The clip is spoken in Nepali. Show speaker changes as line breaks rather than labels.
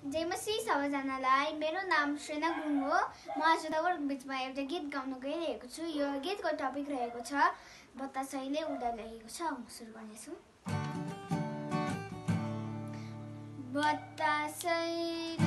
जयमसी सबैजनालाई मेरो नाम श्रेना गुरुङ हो। म आज तपाईँहरूको बिचमा एउटा गीत गाउन गइरहेको छु। यो गीतको टपिक रहेको छ बतासैले उडाइरहेको छ। म सुरु गर्नेछु। बतासैले